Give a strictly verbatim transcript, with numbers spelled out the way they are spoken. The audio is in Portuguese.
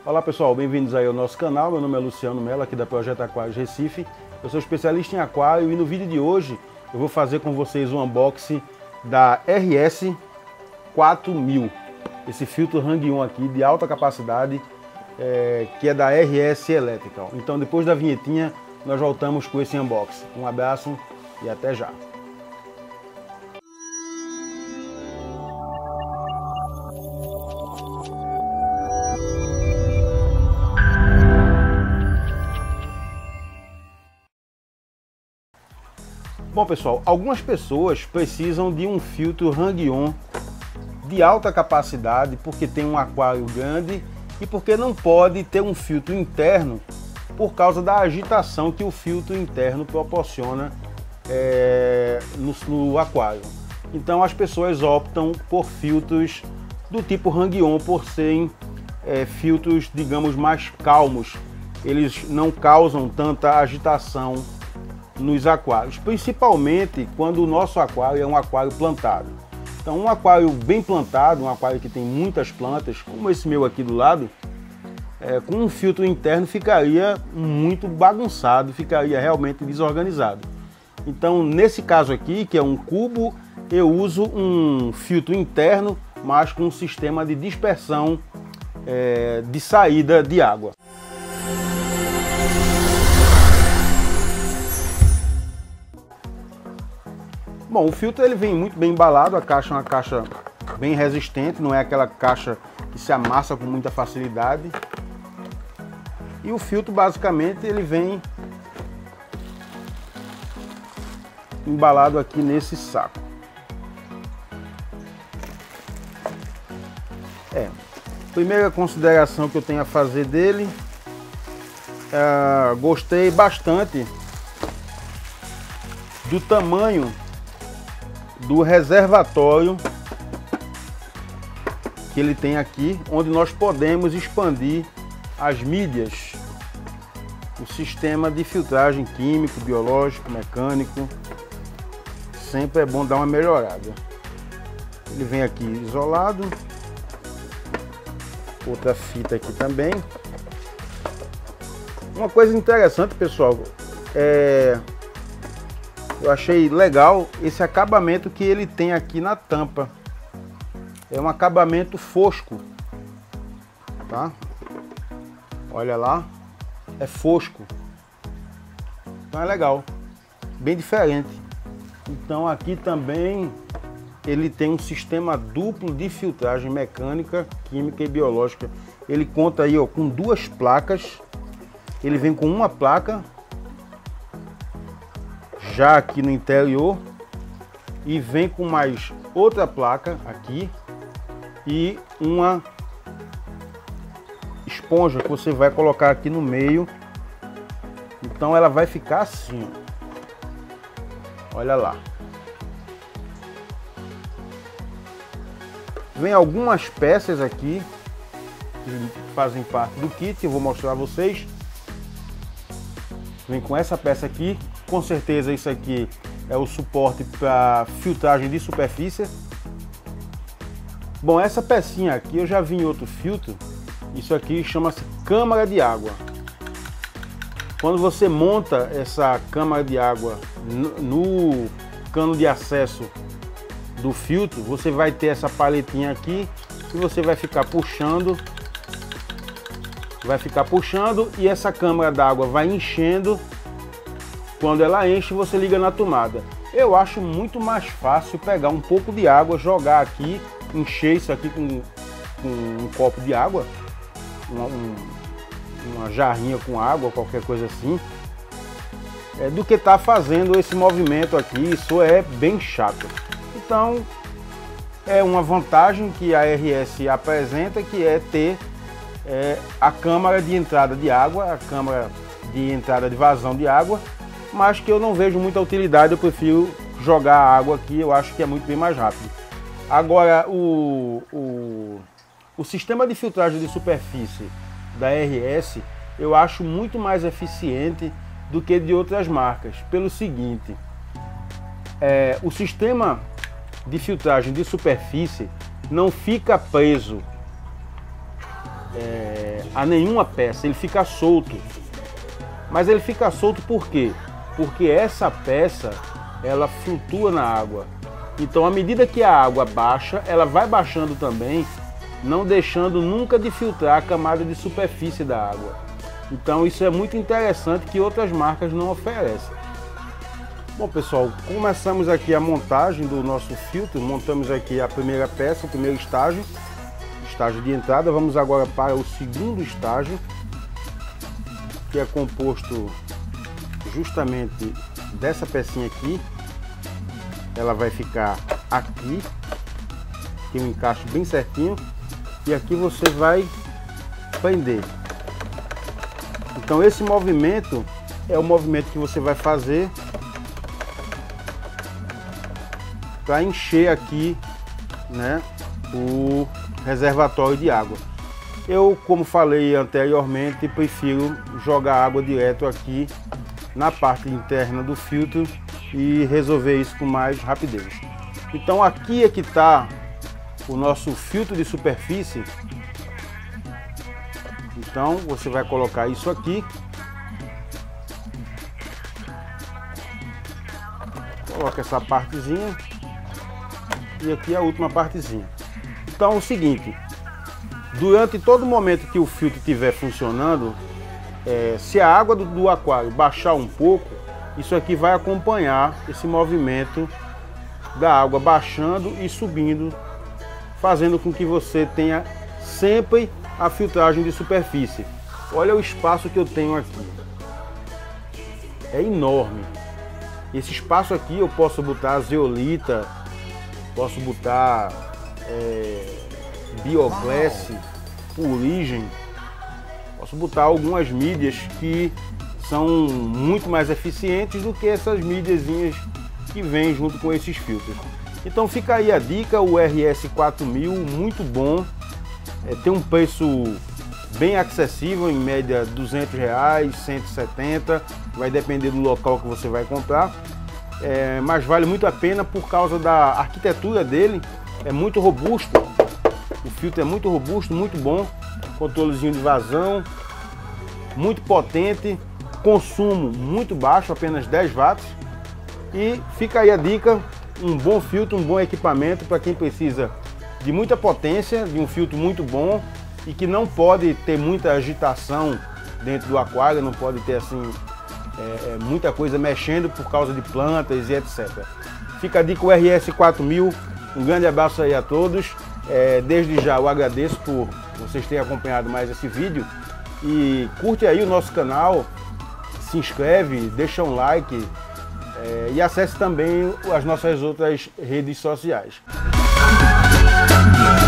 Olá pessoal, bem-vindos aí ao nosso canal. Meu nome é Luciano Mello, aqui da Projeto Aquários Recife. Eu sou especialista em aquário e no vídeo de hoje eu vou fazer com vocês um unboxing da R S quatro mil. Esse filtro Hang-On aqui de alta capacidade, é, que é da R S Electrical. Então depois da vinhetinha nós voltamos com esse unboxing. Um abraço e até já. Bom pessoal, algumas pessoas precisam de um filtro Hang-On de alta capacidade porque tem um aquário grande e porque não pode ter um filtro interno por causa da agitação que o filtro interno proporciona é, no, no aquário. Então as pessoas optam por filtros do tipo Hang-On por serem é, filtros, digamos, mais calmos. Eles não causam tanta agitação nos aquários, principalmente quando o nosso aquário é um aquário plantado. Então um aquário bem plantado, um aquário que tem muitas plantas, como esse meu aqui do lado, é, com um filtro interno ficaria muito bagunçado, ficaria realmente desorganizado. Então nesse caso aqui, que é um cubo, eu uso um filtro interno, mas com um sistema de dispersão é, de saída de água. Bom, o filtro ele vem muito bem embalado, a caixa é uma caixa bem resistente, não é aquela caixa que se amassa com muita facilidade. E o filtro basicamente ele vem embalado aqui nesse saco. É, primeira consideração que eu tenho a fazer dele, é, gostei bastante do tamanho do reservatório que ele tem aqui, onde nós podemos expandir as mídias, o sistema de filtragem químico, biológico, mecânico. Sempre é bom dar uma melhorada. Ele vem aqui isolado, outra fita aqui também. Uma coisa interessante, pessoal, é eu achei legal esse acabamento que ele tem aqui na tampa. É um acabamento fosco, tá? Olha lá, é fosco. Então é legal, bem diferente. Então aqui também ele tem um sistema duplo de filtragem mecânica, química e biológica. Ele conta aí ó, com duas placas. Ele vem com uma placa já aqui no interior e vem com mais outra placa aqui e uma esponja que você vai colocar aqui no meio. Então ela vai ficar assim, olha lá. Vem algumas peças aqui que fazem parte do kit, eu vou mostrar a vocês. Vem com essa peça aqui. Com certeza isso aqui é o suporte para filtragem de superfície. Bom, essa pecinha aqui eu já vi em outro filtro. Isso aqui chama-se câmara de água. Quando você monta essa câmara de água no, no cano de acesso do filtro, você vai ter essa paletinha aqui e você vai ficar puxando, vai ficar puxando e essa câmara d'água vai enchendo. Quando ela enche, você liga na tomada. Eu acho muito mais fácil pegar um pouco de água, jogar aqui, encher isso aqui com, com um copo de água, uma, um, uma jarrinha com água, qualquer coisa assim, é, do que estar tá fazendo esse movimento aqui. Isso é bem chato. Então, é uma vantagem que a R S apresenta, que é ter é, a câmara de entrada de água, a câmara de entrada de vazão de água, mas que eu não vejo muita utilidade. Eu prefiro jogar a água aqui, eu acho que é muito bem mais rápido. Agora, o, o, o sistema de filtragem de superfície da R S, eu acho muito mais eficiente do que de outras marcas, pelo seguinte, é, o sistema de filtragem de superfície não fica preso é, a nenhuma peça, ele fica solto. Mas ele fica solto por quê? Porque essa peça, ela flutua na água. Então, à medida que a água baixa, ela vai baixando também, não deixando nunca de filtrar a camada de superfície da água. Então, isso é muito interessante que outras marcas não oferecem. Bom, pessoal, começamos aqui a montagem do nosso filtro, montamos aqui a primeira peça, o primeiro estágio, estágio de entrada. Vamos agora para o segundo estágio, que é composto justamente dessa pecinha aqui. Ela vai ficar aqui, tem um encaixe bem certinho, e aqui você vai prender. Então esse movimento é o movimento que você vai fazer para encher aqui, né, o reservatório de água. Eu, como falei anteriormente, prefiro jogar água direto aqui na parte interna do filtro e resolver isso com mais rapidez. Então aqui é que está o nosso filtro de superfície. Então você vai colocar isso aqui. Coloca essa partezinha. E aqui a última partezinha. Então é o seguinte, durante todo momento que o filtro estiver funcionando, é, se a água do, do aquário baixar um pouco, isso aqui vai acompanhar esse movimento da água baixando e subindo, fazendo com que você tenha sempre a filtragem de superfície. Olha o espaço que eu tenho aqui, é enorme. Esse espaço aqui eu posso botar zeolita, posso botar é, bioglass, fuligem, posso botar algumas mídias que são muito mais eficientes do que essas mídiazinhas que vêm junto com esses filtros. Então fica aí a dica, o R S quatro mil, muito bom, é, tem um preço bem acessível, em média duzentos reais, cento e setenta, vai depender do local que você vai comprar. É, mas vale muito a pena por causa da arquitetura dele, é muito robusto, o filtro é muito robusto, muito bom, controlezinho de vazão, muito potente, consumo muito baixo, apenas dez watts, e fica aí a dica, um bom filtro, um bom equipamento para quem precisa de muita potência, de um filtro muito bom e que não pode ter muita agitação dentro do aquário, não pode ter assim É, é, muita coisa mexendo por causa de plantas e etcétera. Fica a dica o R S quatro mil, um grande abraço aí a todos, é, desde já eu agradeço por vocês terem acompanhado mais esse vídeo e curte aí o nosso canal, se inscreve, deixa um like é, e acesse também as nossas outras redes sociais.